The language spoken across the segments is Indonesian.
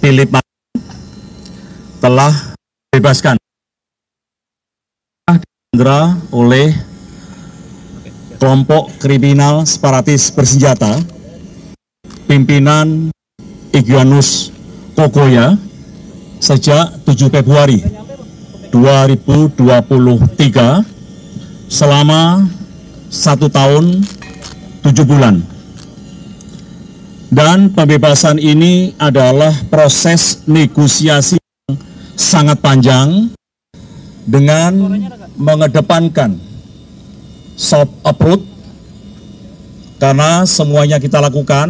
Philip telah dibebaskan oleh kelompok kriminal separatis bersenjata pimpinan Igyanus Kogoya sejak 7 Februari 2023 selama 1 tahun 7 bulan. Dan pembebasan ini adalah proses negosiasi yang sangat panjang dengan mengedepankan soft approach, karena semuanya kita lakukan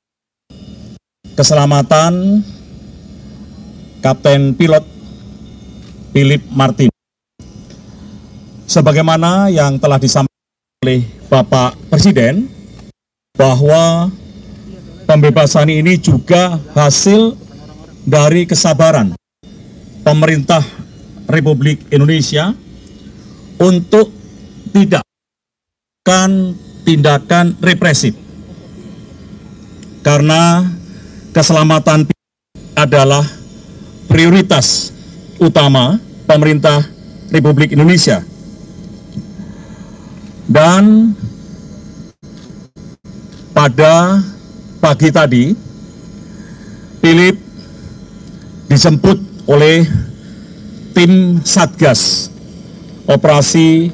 keselamatan Kapten Pilot Philip Martin. Sebagaimana yang telah disampaikan oleh Bapak Presiden, bahwa pembebasan ini juga hasil dari kesabaran pemerintah Republik Indonesia untuk tidak melakukan tindakan represif, karena keselamatan adalah prioritas utama pemerintah Republik Indonesia. Dan pada pagi tadi, Philip dijemput oleh tim Satgas Operasi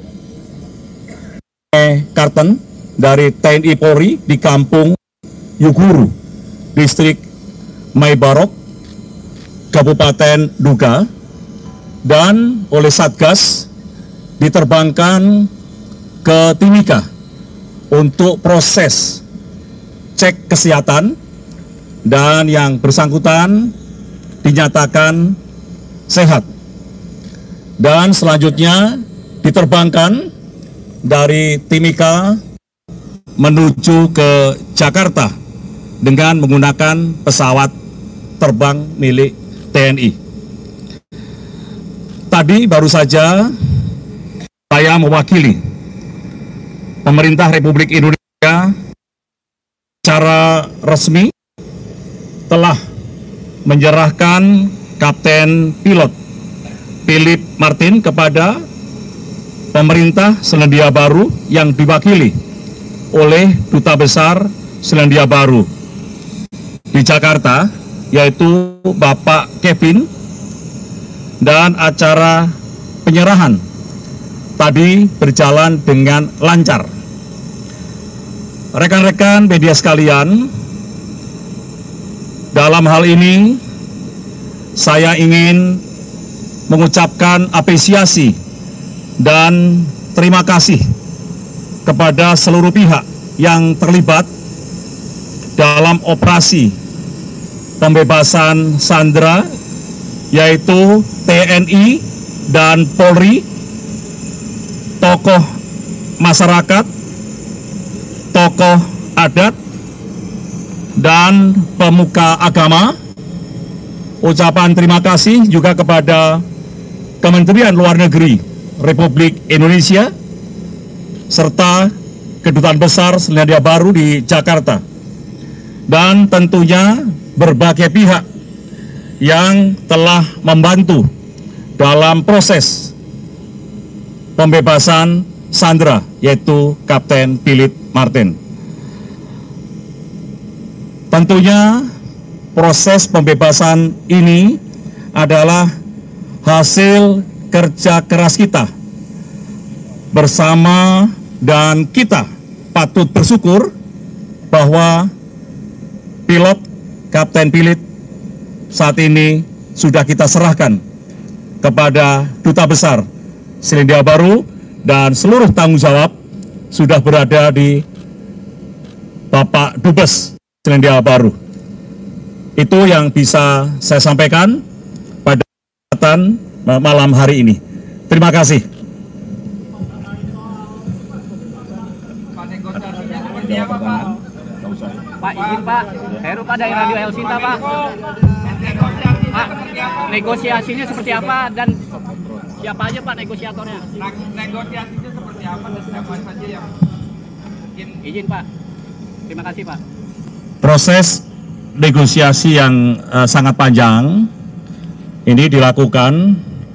Karten dari TNI Polri di Kampung Yuguru, Distrik Maibarok, Kabupaten Duga, dan oleh Satgas diterbangkan ke Timika untuk proses cek kesehatan, dan yang bersangkutan dinyatakan sehat. Dan selanjutnya diterbangkan dari Timika menuju ke Jakarta dengan menggunakan pesawat terbang milik TNI. Tadi baru saja saya mewakili pemerintah Republik Indonesia secara resmi telah menyerahkan Kapten Pilot Philip Martin kepada pemerintah Selandia Baru yang diwakili oleh Duta Besar Selandia Baru di Jakarta, yaitu Bapak Kevin, dan acara penyerahan tadi berjalan dengan lancar. Rekan-rekan media sekalian, dalam hal ini saya ingin mengucapkan apresiasi dan terima kasih kepada seluruh pihak yang terlibat dalam operasi pembebasan sandera, yaitu TNI dan Polri, tokoh masyarakat, tokoh adat, dan pemuka agama. Ucapan terima kasih juga kepada Kementerian Luar Negeri Republik Indonesia serta Kedutaan Besar Selandia Baru di Jakarta, dan tentunya berbagai pihak yang telah membantu dalam proses pembebasan sandera, yaitu Kapten Philip Martin. Tentunya proses pembebasan ini adalah hasil kerja keras kita bersama, dan kita patut bersyukur bahwa pilot Kapten Philip saat ini sudah kita serahkan kepada Duta Besar Selandia Baru, dan seluruh tanggung jawab sudah berada di Bapak Dubes Selandia Baru. Itu yang bisa saya sampaikan pada kesempatan malam hari ini. Terima kasih. Pak, izin Pak, Heru Pak dari Radio El Sinta Pak. Pak, negosiasinya seperti apa dan siapa aja Pak negosiatornya? Negosiasinya seperti apa dan siapa saja yang izin Pak. Terima kasih Pak. Proses negosiasi yang sangat panjang ini dilakukan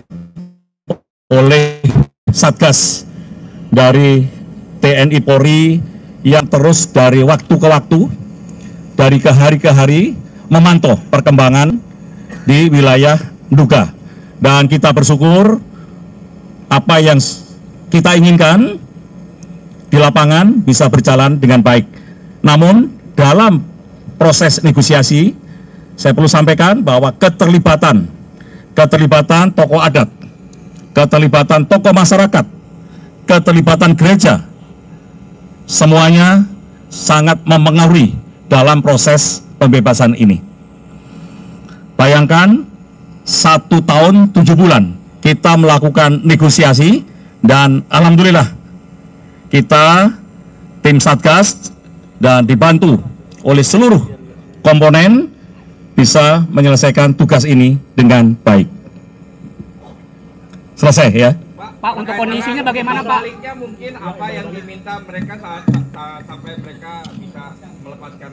oleh Satgas dari TNI Polri yang terus dari waktu ke waktu, dari ke hari ke hari memantau perkembangan di wilayah Nduga. Dan kita bersyukur apa yang kita inginkan di lapangan bisa berjalan dengan baik. Namun dalam proses negosiasi, saya perlu sampaikan bahwa keterlibatan tokoh adat, keterlibatan tokoh masyarakat, keterlibatan gereja, semuanya sangat mempengaruhi dalam proses pembebasan ini. Bayangkan 1 tahun 7 bulan kita melakukan negosiasi dan alhamdulillah kita tim Satgas dan dibantu oleh seluruh komponen bisa menyelesaikan tugas ini dengan baik. Selesai ya. Pak, untuk kondisinya bagaimana Pak? Sebaliknya mungkin apa yang diminta mereka sampai mereka bisa melepaskan?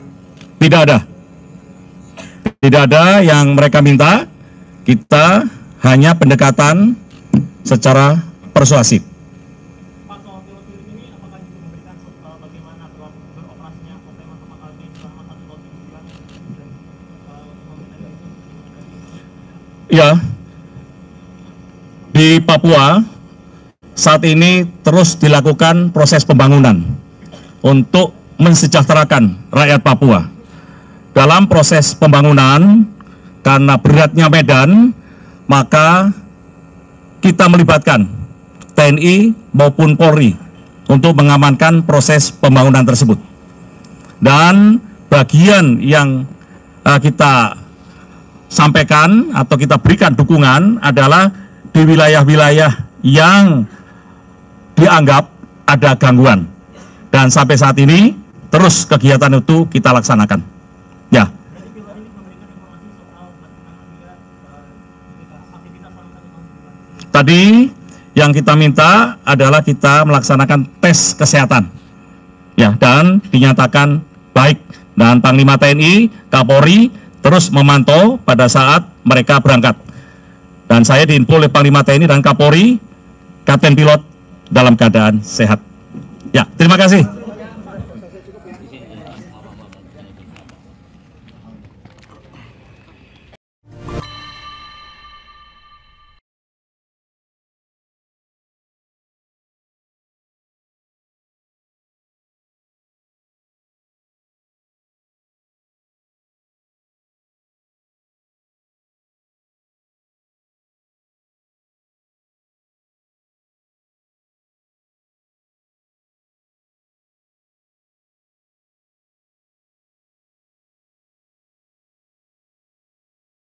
Tidak ada yang mereka minta. Kita hanya pendekatan secara persuasif. Pak, soal pilot ini apakah juga memberikan bagaimana beroperasinya hotel Mahkamah Kaltim selama 1 tahun 7 bulan? Ya, di Papua saat ini terus dilakukan proses pembangunan untuk mensejahterakan rakyat Papua. Dalam proses pembangunan, karena beratnya medan, maka kita melibatkan TNI maupun Polri untuk mengamankan proses pembangunan tersebut. Dan bagian yang kita sampaikan atau kita berikan dukungan adalah di wilayah-wilayah yang dianggap ada gangguan. Dan sampai saat ini terus kegiatan itu kita laksanakan. Ya. Tadi yang kita minta adalah kita melaksanakan tes kesehatan, ya, dan dinyatakan baik. Dan Panglima TNI, Kapolri terus memantau pada saat mereka berangkat. Dan saya diinfo oleh Panglima TNI dan Kapolri, Kapten Pilot dalam keadaan sehat. Ya, terima kasih.